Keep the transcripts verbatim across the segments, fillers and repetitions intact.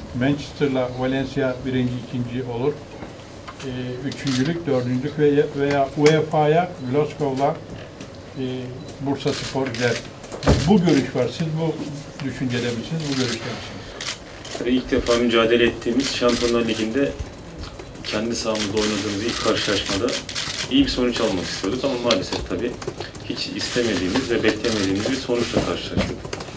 Manchester'la Valencia birinci, ikinci olur. E, üçüncülük, dördüncülük veya, veya U E F A'ya Glasgow'la e, Bursaspor gider. Bu görüş var. Siz bu düşüncede misiniz? Bu görüşte misiniz? İlk defa mücadele ettiğimiz Şampiyonlar Ligi'nde kendi sahamızda oynadığımız ilk karşılaşmada iyi bir sonuç almak istiyorduk ama maalesef tabii hiç istemediğimiz ve beklemediğimiz bir sonuçla karşılaştık.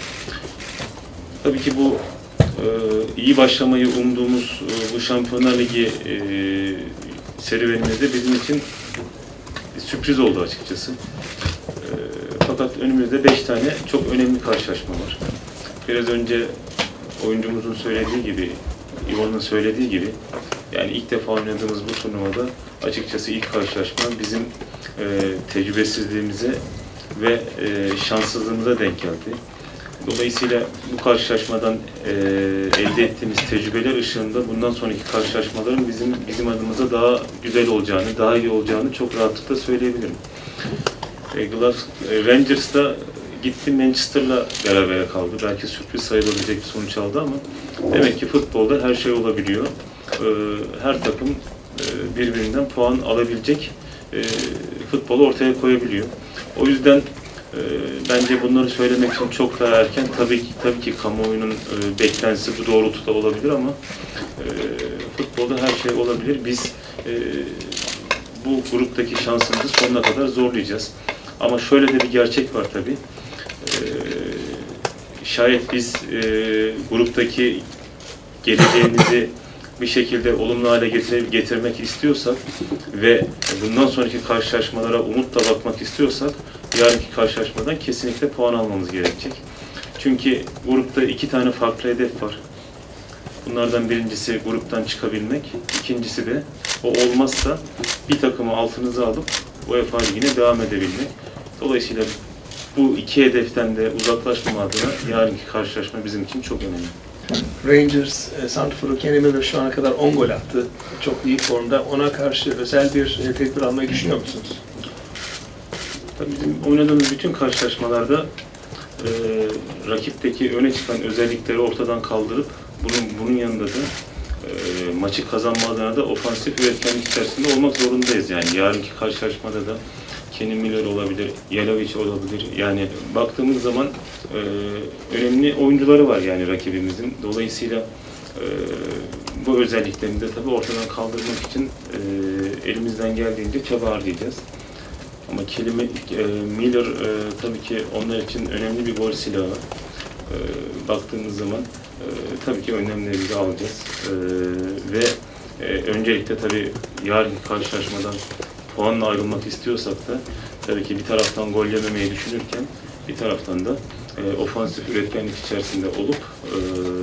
Tabii ki bu e, iyi başlamayı umduğumuz e, bu Şampiyonlar Ligi e, serüvenimizde bizim için bir sürpriz oldu açıkçası. E, fakat önümüzde beş tane çok önemli karşılaşma var. Biraz önce oyuncumuzun söylediği gibi, İvan'ın söylediği gibi, yani ilk defa oynadığımız bu turnuvada açıkçası ilk karşılaşma bizim e, tecrübesizliğimize ve e, şanssızlığımıza denk geldi. Dolayısıyla bu karşılaşmadan e, elde ettiğimiz tecrübeler ışığında bundan sonraki karşılaşmaların bizim bizim adımıza daha güzel olacağını, daha iyi olacağını çok rahatlıkla söyleyebilirim. E, Glasgow, e, Rangers'da gitti Manchester'la berabere kaldı. Belki sürpriz sayılabilecek bir sonuç aldı ama demek ki futbolda her şey olabiliyor. E, her takım e, birbirinden puan alabilecek e, futbolu ortaya koyabiliyor. O yüzden E, bence bunları söylemek için çok daha erken. Tabii ki tabii ki kamuoyunun e, beklentisi bu doğrultuda olabilir ama e, futbolda her şey olabilir. Biz e, bu gruptaki şansımızı sonuna kadar zorlayacağız. Ama şöyle de bir gerçek var tabii. E, şayet biz e, gruptaki geleceğimizi bir şekilde olumlu hale getir getirmek istiyorsak ve bundan sonraki karşılaşmalara umutla bakmak istiyorsak yarınki karşılaşmadan kesinlikle puan almamız gerekecek. Çünkü grupta iki tane farklı hedef var. Bunlardan birincisi gruptan çıkabilmek, ikincisi de o olmazsa bir takımı altınıza alıp UEFA Ligi'ne devam edebilmek. Dolayısıyla bu iki hedeften de uzaklaşmama adına yarınki karşılaşma bizim için çok önemli. Rangers, e, santrforu Kenny Miller şu ana kadar on gol attı. Çok iyi formda. Ona karşı özel bir e, tedbir almayı düşünüyor musunuz? Tabii bizim oynadığımız bütün karşılaşmalarda e, rakipteki öne çıkan özellikleri ortadan kaldırıp bunun bunun yanında da e, maçı kazanma adına da ofansif üretkenlik içerisinde olmak zorundayız. Yani yarınki karşılaşmada da Kenny Miller olabilir, Jelavic olabilir. Yani baktığımız zaman e, önemli oyuncuları var yani rakibimizin. Dolayısıyla e, bu özelliklerini de tabii ortadan kaldırmak için e, elimizden geldiğince çaba harcayacağız. Ama kelime, e, Miller e, tabii ki onlar için önemli bir gol silahı. E, baktığımız zaman e, tabii ki önlemlerimizi alacağız. E, ve e, öncelikle tabii yarınki karşılaşmadan puanla ayrılmak istiyorsak da tabii ki bir taraftan gol yememeyi düşünürken bir taraftan da e, ofansif üretkenlik içerisinde olup e,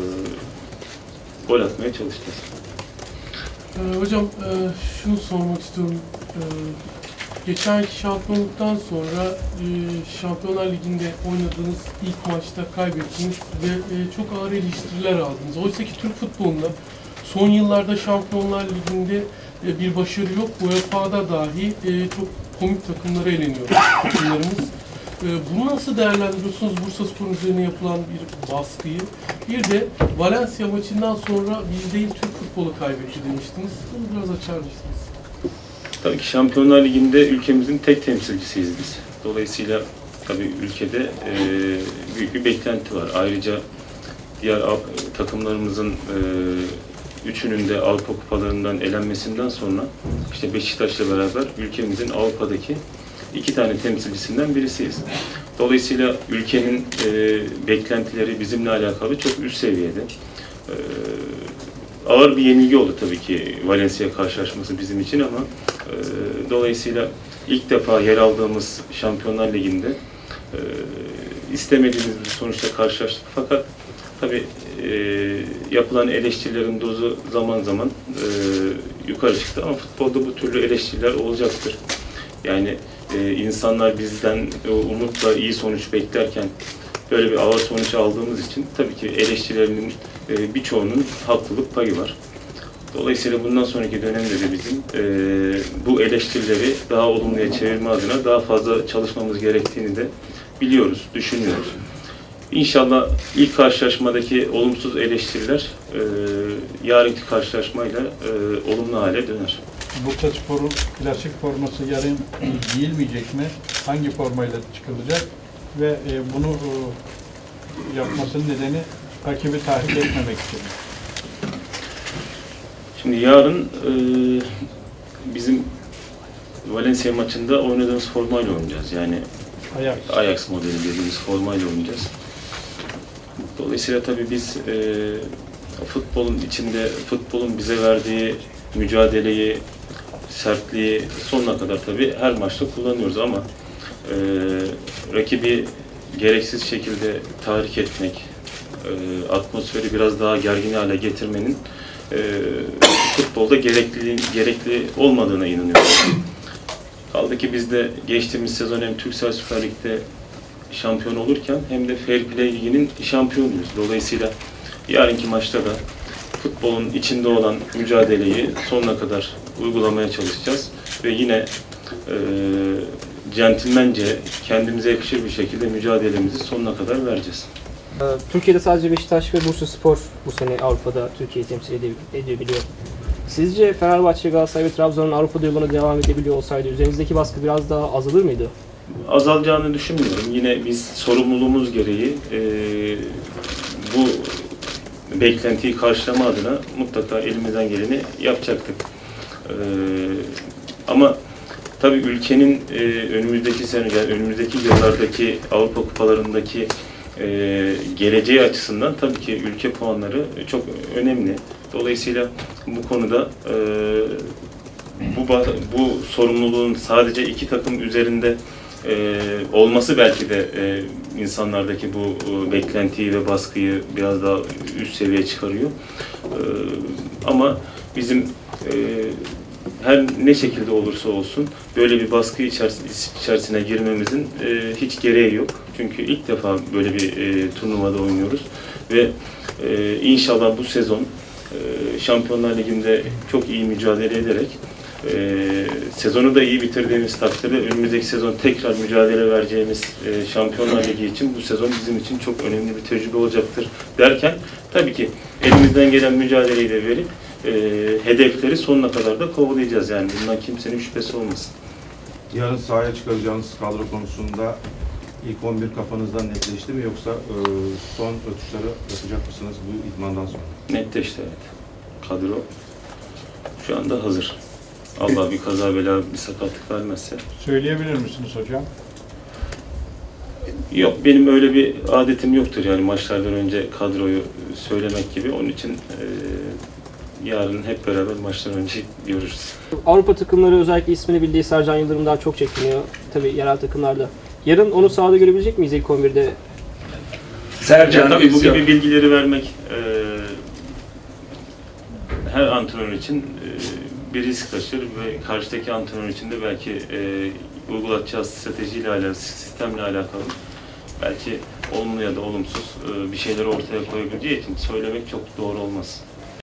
gol atmaya çalışacağız. Ee, hocam e, şunu sormak istiyorum. E, geçenki şampiyonluktan sonra e, Şampiyonlar Ligi'nde oynadığınız ilk maçta kaybettiniz ve e, çok ağır eleştiriler aldınız. Oysa ki Türk futbolunda son yıllarda Şampiyonlar Ligi'nde e, bir başarı yok. U E F A'da dahi e, çok komik takımlara eleniyor takımlarımız. E, bunu nasıl değerlendiriyorsunuz? Bursaspor'un üzerine yapılan bir baskıyı. Bir de Valencia maçından sonra biz değil Türk futbolu kaybetti demiştiniz. Bunu biraz açar mısınız? Tabii ki Şampiyonlar Ligi'nde ülkemizin tek temsilcisiyiz biz. Dolayısıyla tabii ülkede e, büyük bir beklenti var. Ayrıca diğer takımlarımızın e, üçünün de Avrupa kupalarından elenmesinden sonra işte Beşiktaş'la beraber ülkemizin Avrupa'daki iki tane temsilcisinden birisiyiz. Dolayısıyla ülkenin e, beklentileri bizimle alakalı çok üst seviyede. E, ağır bir yenilgi oldu tabii ki Valencia karşılaşması bizim için ama e, dolayısıyla ilk defa yer aldığımız Şampiyonlar Ligi'nde e, istemediğimiz bir sonuçla karşılaştık. Fakat tabii e, yapılan eleştirilerin dozu zaman zaman e, yukarı çıktı ama futbolda bu türlü eleştiriler olacaktır. Yani e, insanlar bizden e, umutla iyi sonuç beklerken böyle bir ağır sonuç aldığımız için tabii ki eleştirilerinin e, birçoğunun haklılık payı var. Dolayısıyla bundan sonraki dönemde de bizim e, bu eleştirileri daha olumluya çevirme adına daha fazla çalışmamız gerektiğini de biliyoruz, düşünüyoruz. İnşallah ilk karşılaşmadaki olumsuz eleştiriler e, yarınki karşılaşmayla e, olumlu hale döner. Bursaspor'un klasik forması yarın giyilmeyecek mi? Hangi formayla çıkılacak? Ve e, bunu e, yapmasının nedeni rakibi tahrik etmemek için. Şimdi yarın e, bizim Valencia maçında oynadığımız formayla oynayacağız. Yani Ajax. Ajax modeli dediğimiz formayla oynayacağız. Dolayısıyla tabii biz e, futbolun içinde, futbolun bize verdiği mücadeleyi, sertliği sonuna kadar tabii her maçta kullanıyoruz ama e, rakibi gereksiz şekilde tahrik etmek, e, atmosferi biraz daha gergin hale getirmenin e, futbolda gerekli, gerekli olmadığına inanıyorum. Kaldı ki biz de geçtiğimiz sezon hem Türksel Süper Lig'de şampiyon olurken hem de Fair Play Ligi'nin şampiyonuyuz. Dolayısıyla yarınki maçta da futbolun içinde olan mücadeleyi sonuna kadar uygulamaya çalışacağız ve yine e, centilmence, kendimize yakışır bir şekilde mücadelemizi sonuna kadar vereceğiz. Türkiye'de sadece Beşiktaş ve Bursaspor bu sene Avrupa'da Türkiye'yi temsil edebiliyor. Sizce Fenerbahçe, Galatasaray ve Trabzon'un Avrupa'da yoluna devam edebiliyor olsaydı üzerinizdeki baskı biraz daha azalır mıydı? Azalacağını düşünmüyorum. Yine biz sorumluluğumuz gereği e, bu beklentiyi karşılama adına mutlaka elimizden geleni yapacaktık. E, ama tabii ülkenin e, önümüzdeki sene, yani önümüzdeki yıllardaki Avrupa kupalarındaki e, geleceği açısından tabii ki ülke puanları çok önemli. Dolayısıyla bu konuda e, bu bu sorumluluğun sadece iki takım üzerinde e, olması belki de e, insanlardaki bu e, beklentiyi ve baskıyı biraz daha üst seviyeye çıkarıyor. E, ama bizim e, her ne şekilde olursa olsun böyle bir baskı içerisine girmemizin e, hiç gereği yok. Çünkü ilk defa böyle bir e, turnuvada oynuyoruz ve e, inşallah bu sezon e, Şampiyonlar Ligi'nde çok iyi mücadele ederek e, sezonu da iyi bitirdiğimiz takdirde önümüzdeki sezon tekrar mücadele vereceğimiz e, Şampiyonlar Ligi için bu sezon bizim için çok önemli bir tecrübe olacaktır derken tabii ki elimizden gelen mücadeleyi de verip e, hedefleri sonuna kadar da kovalayacağız. Yani bundan kimsenin şüphesi olmasın. Yarın sahaya çıkaracağınız kadro konusunda ilk on bir kafanızdan netleşti mi yoksa e, son ötüşleri yapacak mısınız bu idmandan sonra? Netleşti, evet. Kadro şu anda hazır. Allah bir kaza bela bir sakatlık vermezse. Söyleyebilir misiniz hocam? Yok, benim öyle bir adetim yoktur yani maçlardan önce kadroyu söylemek gibi. Onun için e, yarın hep beraber maçtan önce görürüz. Avrupa takımları özellikle ismini bildiği Sercan Yıldırım'dan çok çekiniyor. Tabii yerel takımlarda. Yarın onu sahada görebilecek miyiz ilk on birde? Sercan, Yani tabii bu vizyon. gibi bilgileri vermek e, her antrenör için e, bir risk taşır ve karşıdaki antrenör için de belki e, uygulatacağı stratejiyle alakalı, sistemle alakalı belki olumlu ya da olumsuz e, bir şeyleri ortaya koyabileceği için söylemek çok doğru olmaz.